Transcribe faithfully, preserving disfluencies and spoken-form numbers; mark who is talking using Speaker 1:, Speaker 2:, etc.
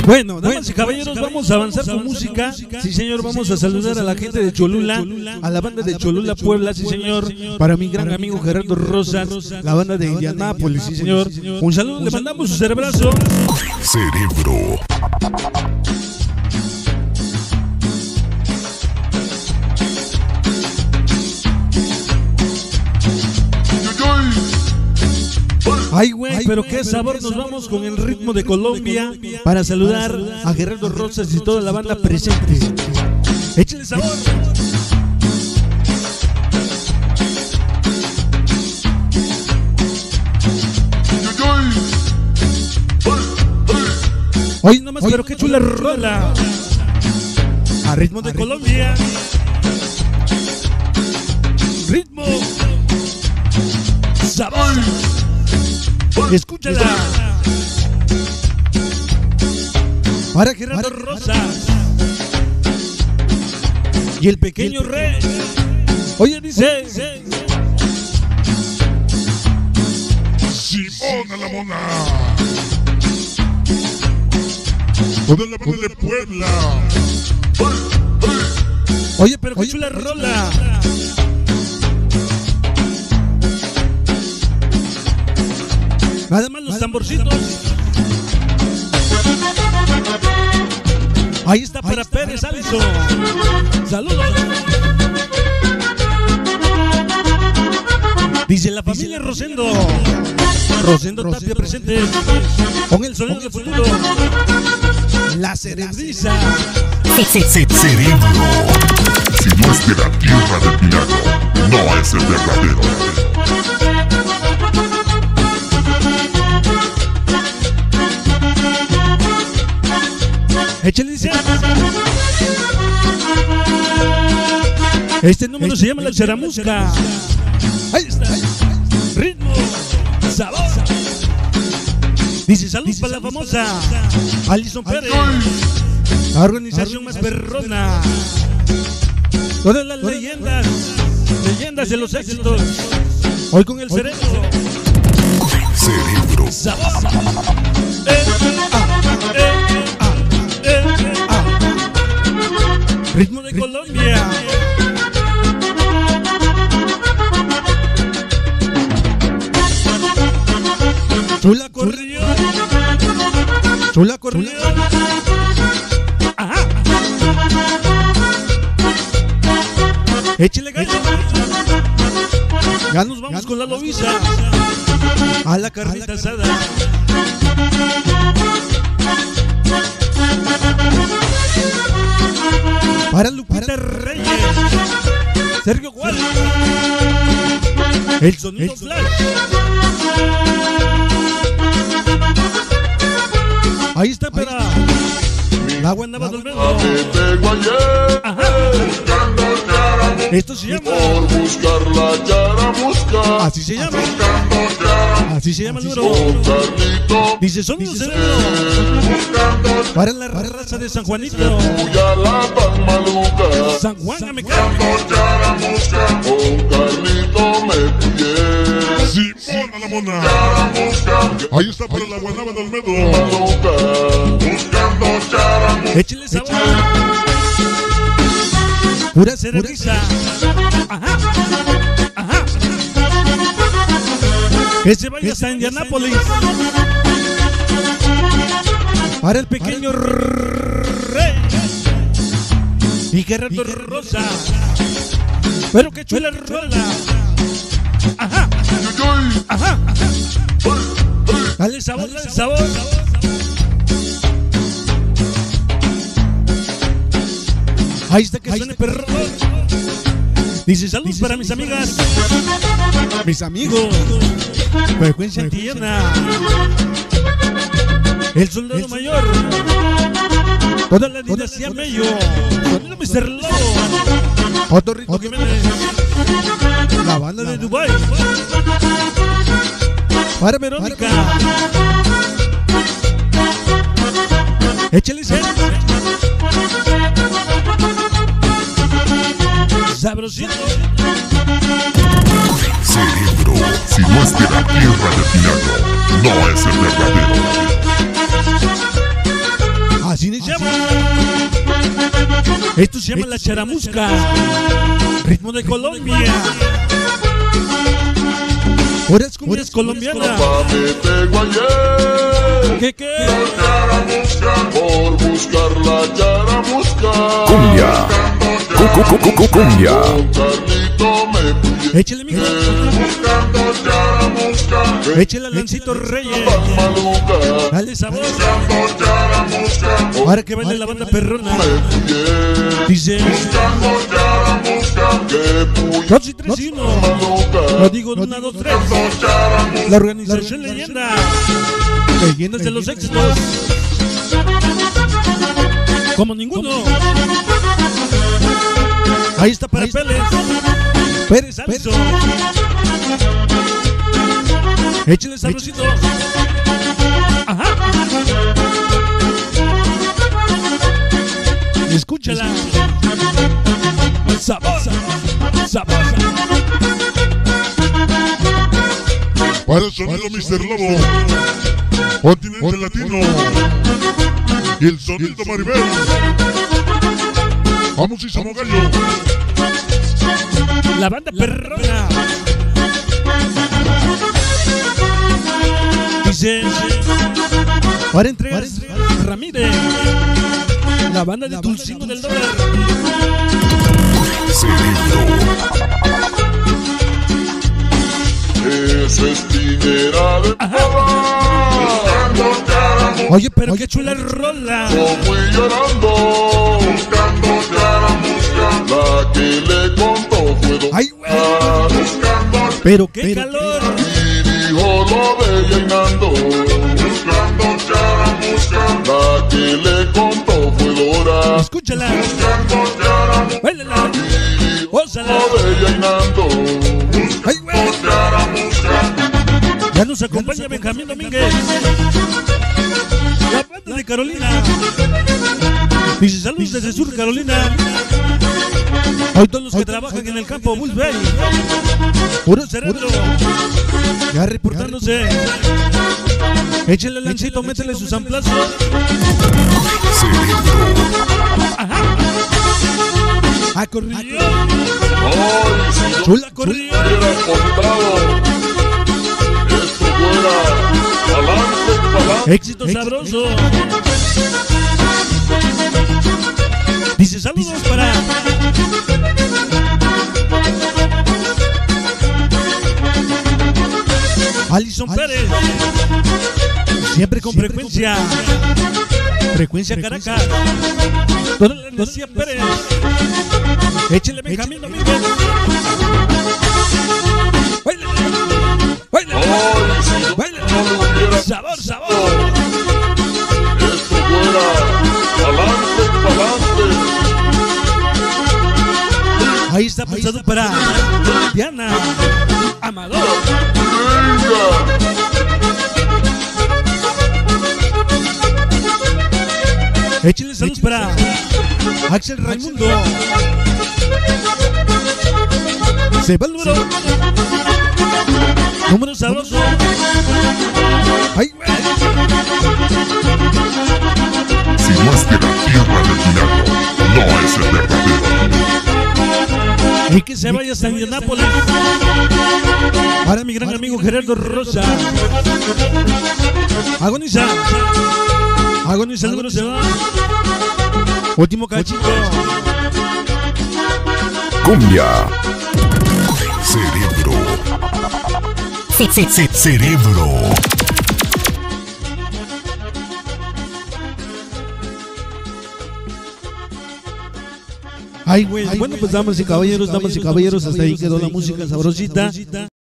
Speaker 1: Bueno, damas y caballeros, vamos a avanzar con música. Sí, señor, vamos a saludar a la gente de Cholula, a la banda de Cholula, Puebla, sí, señor. Para mi gran amigo Gerardo Rosas, la banda de Indianápolis, sí, señor. Un saludo, le mandamos su cerebrazo.
Speaker 2: Cerebro.
Speaker 1: Ay, güey, pero qué sabor. Nos vamos con el ritmo de Colombia para saludar a Gerardo Rosas y toda la banda presente. Échale sabor. Oye, nomás, pero qué chula rola. A ritmo de Colombia. Ritmo. Sabor. Escúchala. Para Gerardo Rosas y el pequeño rey. Oye, dice
Speaker 2: Simona la Mona. Toda la banda de Puebla.
Speaker 1: Oye, pero qué chula rola. Nada más los tamborcitos. Ahí está para Pérez Alison. Saludos. Dice la familia Rosendo. Rosendo Tapia presente con el sonido de futuro. La cerebriza.
Speaker 2: Cerebro. Si no es de la tierra del Pinaco, no es el verdadero.
Speaker 1: Échale, dice. Este número se llama La Charamusca. Ahí está. Ritmo. Sabor. Dice salud para la famosa Alison Pérez. La organización más perrona. Todas las leyendas. Leyendas de los éxitos. Hoy con el cerebro.
Speaker 2: Cerebro.
Speaker 1: Sabor. Eh, ah, eh. Ritmo de Colombia. Chula corrió. Chula corrió. Ajá. Échale gallo. Ya nos vamos con la lobisa a la carnita asada. Para Lupita Reyes, Sergio Juárez, el sonido flash. Ahí está para la Guanaba del Olmedo. Ajá. Esto se llama así se llama así se llama el número. Dice sonido cerebro para la raza de San Juanito. San Juan me
Speaker 2: Simona la Mona. Ahí está para la Guanaba del Olmedo.
Speaker 1: Échale sabor. Pura cerveza. Ajá. Ajá. Ese baile está en Indianápolis. Para el pequeño rey y Gerardo Rosa. Pero qué chula rola. Ajá. Ajá. Dale sabor, dale sabor. Ahí está que suene perro. Dice saludos para mis amigas, mis amigos. Frecuencia Antillana, el soldado mayor, toda la dinastía Mello, sonido mister Lobo, Otto Rico Jiménez, la banda de Dubai. Para Verónica. Échale cero. Sabrosito.
Speaker 2: Cerebro. Si no es de la tierra del Pinaco, no es el verdadero.
Speaker 1: Esto se llama la charamusca, ritmo de Colombia. Ahora es cumbias colombiana. ¿Qué qué?
Speaker 3: Por buscar la charamusca.
Speaker 2: Cumbia. Cumbia.
Speaker 1: Échale, mijo. Échale al Lancito Reyes. Dale sabor. Ahora que baile la banda perrona. Dice dos y tres y uno. Lo digo una, dos, tres. La organización Leyenda. Leyendas de los éxitos. Como ninguno. Ahí está para Pérez. Pérez Alonso. Échale sabrosito. Ajá. Escúchala. Sabor. Sabor.
Speaker 3: Para el sonido mister Lobo, Continente Latino y el sonido Maribel. Vamos y somos gallo.
Speaker 1: La banda perrona. Dice para entregar Ramírez. La banda de Tulcingo del Dólar.
Speaker 3: Esa espinera de pava.
Speaker 1: Oye, pero qué chula rola.
Speaker 3: Yo fui llorando, buscando charamusca. La que le contó fue Don
Speaker 1: Ay, güey.
Speaker 3: Buscando,
Speaker 1: pero qué pero calor.
Speaker 3: Y dijo lo de llenando, buscando charamusca. La que le contó fue Dora.
Speaker 1: Escúchala.
Speaker 3: Buscando charamusca.
Speaker 1: Báilala. Ósala.
Speaker 3: Lo de llenando,
Speaker 1: ay, güey. Ya nos acompaña Benjamín Domínguez. La banda de Carolina. Dice saludos desde Sur Carolina. Hoy todos los que trabajan en el campo Bullsbay. Puro cerebro. Ya reportándose. Échenle el lancito, métele sus amplazos. Ajá. A corrió. Chula corrió. Éxito sabroso. Dice saludos para Alison Pérez. Siempre con frecuencia. Frecuencia Caracas. Toda la energía Pérez. Échale Benjamín Domínguez. Baile. Baile. Baile. Sabor, sabor.
Speaker 3: Esto fuera pa'lante, pa'lante.
Speaker 1: Ahí está pensado para Diana Amador. Échenle saludos para Axel Raimundo. Se va el número. Número sabroso. Ay, güey.
Speaker 2: Si no es de la tierra del milagro, no es el verdadero.
Speaker 1: Y que se vaya hasta Indianápolis. Para mi gran amigo Gerardo Rosa. Agoniza. Agoniza, el número se va. Último cachito.
Speaker 2: Cumbia. Cerebro. Cerebro.
Speaker 1: Ay, güey. Bueno, pues damas y caballeros, damas y caballeros, hasta ahí quedó la música sabrosita.